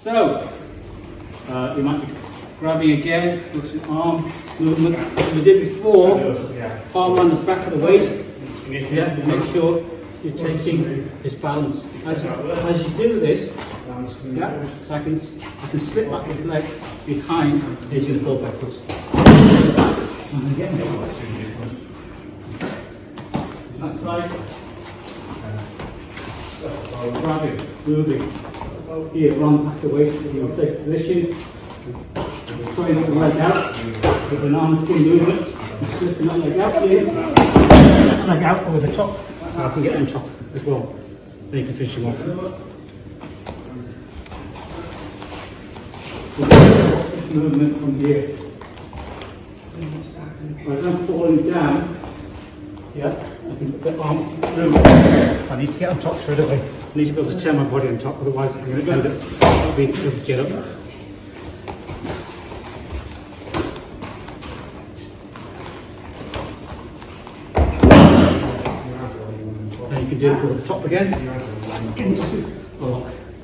So, you might be grabbing again, arm movement. We did before, arm around the back of the waist. Yeah, make sure you're taking this balance. As you do this, yeah, so I can slip back the leg behind, and he's going to fall backwards. And again, that side. Grabbing, moving. Here, around the back of the waist, in a safe position. Try not to leg out. With an arm skin movement. Slipping that leg out here. Leg out over the top. So I can get on top as well. Then you can finish him off. This movement from here. As I'm falling down, yeah, I can put the arm through. I need to get on top straight away. I need to be able to turn my body on top, otherwise I'm going to end up not being able to get up. Then you can do it over the top again, into a lock.